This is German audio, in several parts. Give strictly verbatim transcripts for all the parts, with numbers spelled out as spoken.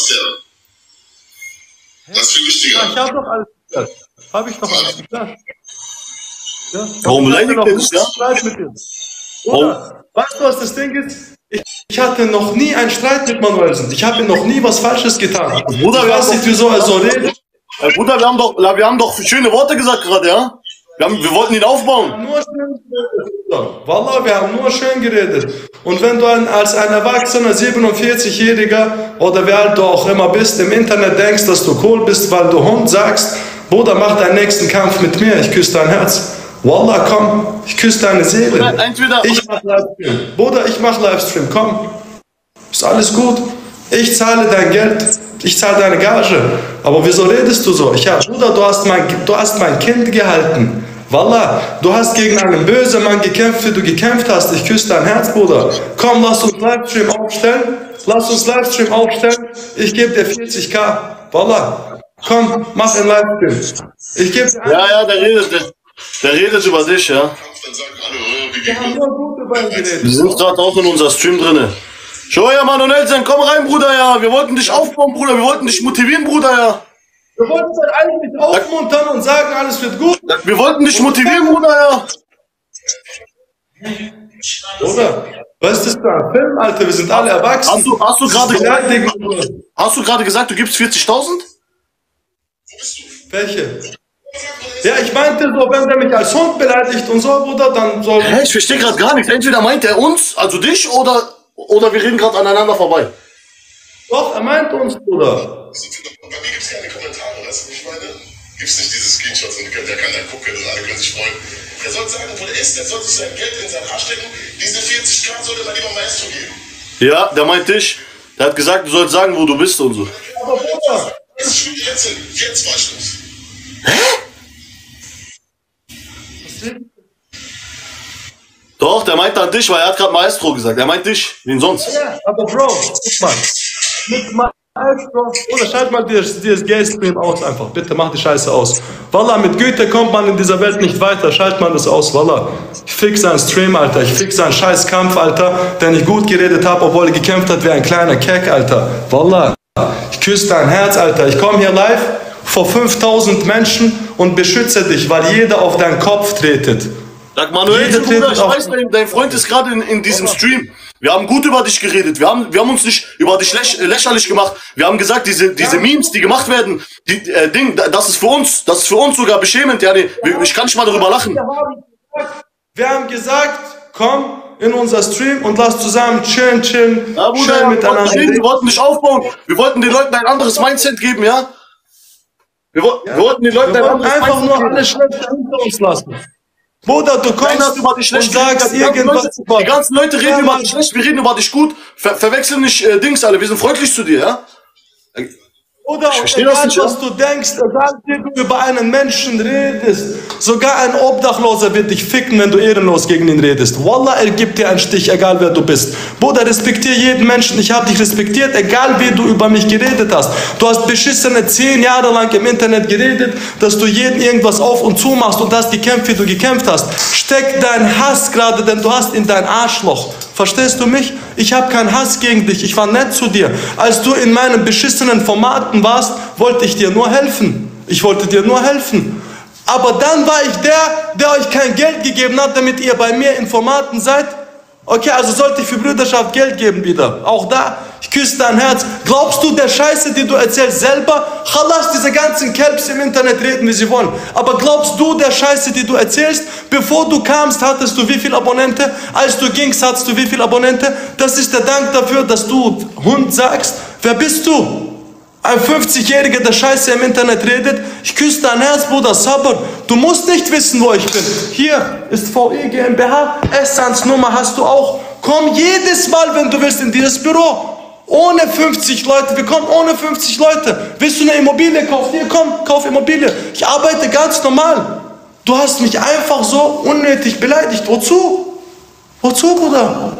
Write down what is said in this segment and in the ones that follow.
Sebastian. Das ist viel wichtiger. Ja, ich habe doch alles geklärt. Habe ich doch alles geklärt. Ja. Warum beleidigt er dich, ja? Streit mit dir. Oder, weißt du, was das Ding ist? Ich, ich hatte noch nie einen Streit mit Manuelsen. Ich habe ihm noch nie was Falsches getan. Bruder, ich weiß nicht, wieso er so redet. Hey, Bruder, wir haben, doch, wir haben doch schöne Worte gesagt gerade, ja? Wir, haben, wir wollten ihn aufbauen. Wir haben nur schön geredet. Wallah, wir haben nur schön geredet. Und wenn du ein, als ein erwachsener siebenundvierzigjähriger oder wer alt du auch immer bist, im Internet denkst, dass du cool bist, weil du Hund sagst, Bruder, mach deinen nächsten Kampf mit mir, ich küsse dein Herz. Wallah, komm, ich küsse deine Seele. Bruder, entweder ich mach Livestream. Bruder, ich mach Livestream, komm. Ist alles gut. Ich zahle dein Geld. Ich zahle deine Gage. Aber wieso redest du so? Ich hab, Bruder, du hast, mein, du hast mein Kind gehalten. Wallah, du hast gegen einen bösen Mann gekämpft, wie du gekämpft hast. Ich küsse dein Herz, Bruder. Komm, lass uns Livestream aufstellen. Lass uns Livestream aufstellen. Ich gebe dir vierzig K. Wallah. Komm, mach einen Livestream. Ich gebe dir Ja, ja, der redet, der, der redet über dich, ja. Wir haben nur gut über ihn geredet. Wir sind gerade auch in unser Stream drinne. Schau ja, Manuelsen, komm rein, Bruder, ja. Wir wollten dich aufbauen, Bruder. Wir wollten dich motivieren, Bruder, ja. Wir wollten dich eigentlich aufmuntern und sagen, alles wird gut. Wir wollten dich motivieren, Bruder, ja. Oder? Was ist das für ein Film, Alter? Wir sind alle erwachsen. Hast du, hast du gerade hast du gerade gesagt, du gibst vierzigtausend? Welche? Ja, ich meinte so, wenn der mich als Hund beleidigt und so, Bruder, dann soll... Hä, ich verstehe gerade gar nichts. Entweder meint er uns, also dich, oder, oder wir reden gerade aneinander vorbei. Doch, er meint uns, Bruder. Bei mir gibt es keine Kommentare, weißt du, wie ich meine? Gibt es nicht diese Screenshots und der kann da gucken und alle können sich freuen. Der soll sagen, wo der ist, der soll sich sein Geld in seinen Arsch stecken. Diese vierzig K soll er mal lieber Maestro geben. Ja, der meint dich. Der hat gesagt, du sollst sagen, wo du bist und so. Aber Bruder... Das ist schon jetzt, jetzt war Schluss. Hä? Doch, der meint an dich, weil er hat gerade Maestro gesagt. Er meint dich, wen sonst? Ja, aber Bro, guck mal. Mit Maestro... Oder schalt mal dieses, dieses Gay-Stream aus einfach. Bitte mach die Scheiße aus. Wallah, mit Güte kommt man in dieser Welt nicht weiter. Schalt man das aus, Wallah. Ich fix seinen Stream, Alter. Ich fix seinen scheiß Kampf, Alter, den ich gut geredet habe, obwohl er gekämpft hat wie ein kleiner Keck, Alter. Wallah. Ich küsse dein Herz, Alter. Ich komme hier live vor fünftausend Menschen und beschütze dich, weil jeder auf deinen Kopf tretet. Sag Manuel, Bruder, ich weiß, dein, dein Freund ist gerade in, in diesem Stream. Wir haben gut über dich geredet. Wir haben, wir haben uns nicht über dich läch, lächerlich gemacht. Wir haben gesagt, diese, diese Memes, die gemacht werden, die, äh, Ding, das ist für uns, das ist für uns sogar beschämend. Ja, nee, ich kann nicht mal darüber lachen. Wir haben gesagt, komm in unser Stream und lass zusammen chillen, chillen, ja, Bruder, chillen miteinander. Wir wollten dich aufbauen. Wir wollten den Leuten ein anderes Mindset geben, ja? Wir, wo, ja. wir wollten den Leuten wir ein anderes einfach Mindset nur alle Schlechte hinter uns lassen. Bruder, du kommst über dich schlecht und sagst die irgendwas. Ganzen Leute, die ganzen Leute reden ja, über dich schlecht, wir reden über dich gut. Ver verwechseln nicht äh, Dings, alle. Wir sind freundlich zu dir, ja? Oder egal, nicht, was ja? du denkst, egal wie du über einen Menschen redest, sogar ein Obdachloser wird dich ficken, wenn du ehrenlos gegen ihn redest. Wallah, er gibt dir einen Stich, egal wer du bist. Bruder, respektiere jeden Menschen. Ich habe dich respektiert, egal wie du über mich geredet hast. Du hast beschissene zehn Jahre lang im Internet geredet, dass du jeden irgendwas auf und zu machst und hast gekämpft, wie du gekämpft hast. Steck deinen Hass gerade, denn du hast in dein Arschloch. Verstehst du mich? Ich habe keinen Hass gegen dich. Ich war nett zu dir. Als du in meinen beschissenen Formaten warst, wollte ich dir nur helfen. Ich wollte dir nur helfen. Aber dann war ich der, der euch kein Geld gegeben hat, damit ihr bei mir in Formaten seid. Okay, also sollte ich für Brüderschaft Geld geben wieder. Auch da, ich küsse dein Herz. Glaubst du der Scheiße, die du erzählst selber? Chalas, diese ganzen Kelps im Internet reden, wie sie wollen. Aber glaubst du der Scheiße, die du erzählst? Bevor du kamst, hattest du wie viele Abonnente? Als du gingst, hattest du wie viele Abonnente? Das ist der Dank dafür, dass du Hund sagst. Wer bist du? Ein fünfzigjähriger, der Scheiße im Internet redet. Ich küsse dein Herz, Bruder, Sabr. Du musst nicht wissen, wo ich bin. Hier ist V E GmbH. Essans Nummer hast du auch. Komm jedes Mal, wenn du willst, in dieses Büro. Ohne fünfzig Leute. Wir kommen ohne fünfzig Leute. Willst du eine Immobilie kaufen? Hier, komm, kauf Immobilie. Ich arbeite ganz normal. Du hast mich einfach so unnötig beleidigt. Wozu? Wozu, Bruder?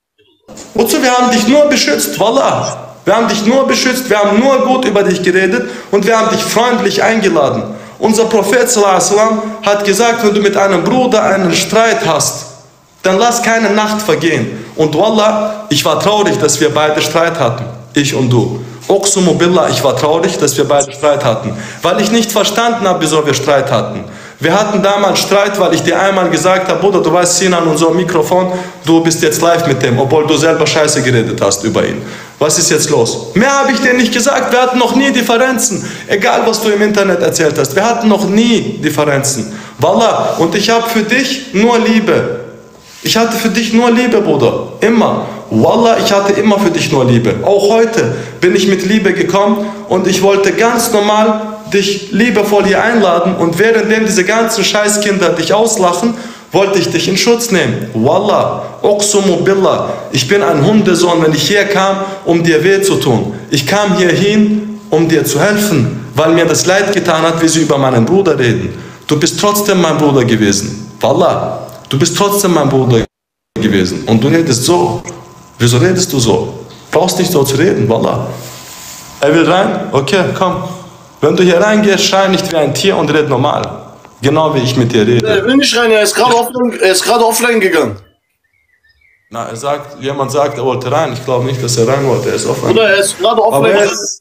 Wozu? Wir haben dich nur beschützt. Wallah. Wir haben dich nur beschützt, wir haben nur gut über dich geredet und wir haben dich freundlich eingeladen. Unser Prophet sallallahu alaihi wasallam hat gesagt, wenn du mit einem Bruder einen Streit hast, dann lass keine Nacht vergehen. Und Wallah, ich war traurig, dass wir beide Streit hatten, ich und du. Oxumu Billah, ich war traurig, dass wir beide Streit hatten. Weil ich nicht verstanden habe, wieso wir Streit hatten. Wir hatten damals Streit, weil ich dir einmal gesagt habe, Bruder, du weißt, Sinan, unser Mikrofon, du bist jetzt live mit dem, obwohl du selber Scheiße geredet hast über ihn. Was ist jetzt los? Mehr habe ich dir nicht gesagt, wir hatten noch nie Differenzen. Egal, was du im Internet erzählt hast, wir hatten noch nie Differenzen. Wallah, und ich habe für dich nur Liebe. Ich hatte für dich nur Liebe, Bruder. Immer. Wallah, ich hatte immer für dich nur Liebe. Auch heute bin ich mit Liebe gekommen und ich wollte ganz normal dich liebevoll hier einladen und währenddem diese ganzen Scheißkinder dich auslachen, wollte ich dich in Schutz nehmen. Wallah, Oxumu Billah, ich bin ein Hundesohn, wenn ich hier kam, um dir weh zu tun. Ich kam hier hin, um dir zu helfen, weil mir das leid getan hat, wie sie über meinen Bruder reden. Du bist trotzdem mein Bruder gewesen. Wallah, du bist trotzdem mein Bruder gewesen. Und du redest so. Wieso redest du so? Brauchst nicht so zu reden, Wallah. Er will rein? Okay, komm. Wenn du hier reingehst, schrei nicht wie ein Tier und red normal. Genau wie ich mit dir rede. Er will nicht rein, er ist gerade offline, er ist gerade offline gegangen. Na, er sagt, jemand sagt, er wollte rein. Ich glaube nicht, dass er rein wollte. Er ist offline. Oder er ist gerade offline. Er ist,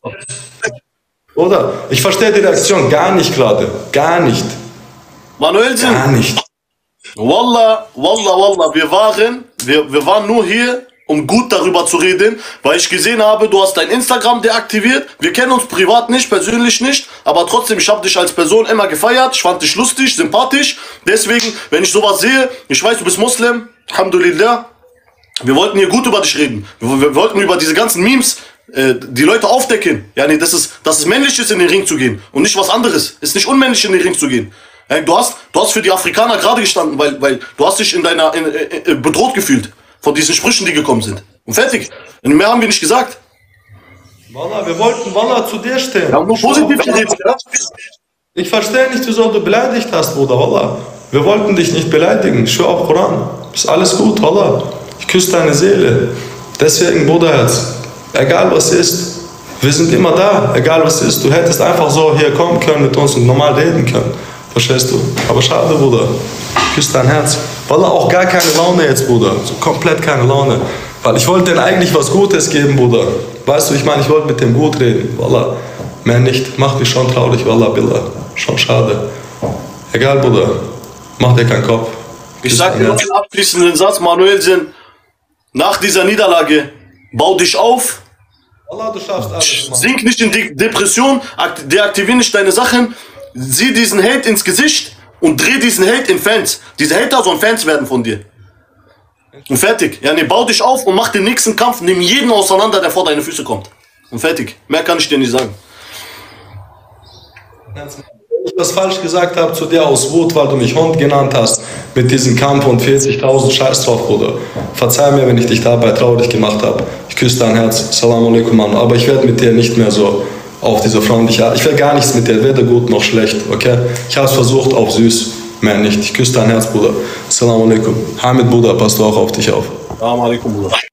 oder? Ich verstehe die Reaktion gar nicht gerade. Gar nicht. Manuelsen. Gar nicht. Wallah, Wallah, Wallah. Wir waren, wir, wir waren nur hier, um gut darüber zu reden, weil ich gesehen habe, du hast dein Instagram deaktiviert. Wir kennen uns privat nicht, persönlich nicht, aber trotzdem, ich habe dich als Person immer gefeiert. Ich fand dich lustig, sympathisch. Deswegen, wenn ich sowas sehe, ich weiß, du bist Muslim, Alhamdulillah. Wir wollten hier gut über dich reden. Wir, wir wollten über diese ganzen Memes äh, die Leute aufdecken. Ja, nee, das ist, dass es männlich ist, in den Ring zu gehen und nicht was anderes. Es ist nicht unmännlich, in den Ring zu gehen. Ja, du hast, du hast für die Afrikaner gerade gestanden, weil, weil du hast dich in deiner in, in, bedroht gefühlt. Von diesen Sprüchen, die gekommen sind. Und fertig. Und mehr haben wir nicht gesagt. Wallah, wir wollten Wallah zu dir stehen. Wir haben nur positiv geredet, ja? Ich verstehe nicht, wieso du beleidigt hast, Bruder, Wallah. Wir wollten dich nicht beleidigen. Ich schwöre auf Koran. Ist alles gut, Wallah. Ich küsse deine Seele. Deswegen, Bruderherz, egal was ist, wir sind immer da, egal was ist. Du hättest einfach so hier kommen können mit uns und normal reden können. Verstehst du? Aber schade, Bruder. Küss dein Herz. Wallah, auch gar keine Laune jetzt, Bruder. So komplett keine Laune. Weil ich wollte denen eigentlich was Gutes geben, Bruder. Weißt du, ich meine, ich wollte mit dem gut reden. Wallah, mehr nicht. Macht mich schon traurig, Wallah, Billah. Schon schade. Egal, Bruder. Mach dir keinen Kopf. Ich sag dir noch einen abschließenden Satz, Manuelsen. Nach dieser Niederlage, bau dich auf. Wallah, du schaffst alles, Mann. Sink nicht in die Depression, deaktivier nicht deine Sachen. Sieh diesen Hate ins Gesicht und dreh diesen Hate in Fans. Diese Hater sollen Fans werden von dir. Und fertig. Ja, nee, bau dich auf und mach den nächsten Kampf. Nimm jeden auseinander, der vor deine Füße kommt. Und fertig. Mehr kann ich dir nicht sagen. Wenn ich was falsch gesagt habe zu dir aus Wut, weil du mich Hund genannt hast, mit diesem Kampf und vierzigtausend Scheiß drauf, Bruder. Verzeih mir, wenn ich dich dabei traurig gemacht habe. Ich küsse dein Herz. Salam alaikum, Mann. Aber ich werde mit dir nicht mehr so auf diese freundliche Art. Ich will gar nichts mit dir, weder gut noch schlecht, okay? Ich habe es versucht, auf süß, mehr nicht. Ich küsse dein Herz, Bruder. Assalamu alaikum. Hamid, Bruder, passt du auch auf dich auf. Assalamu alaikum, Bruder.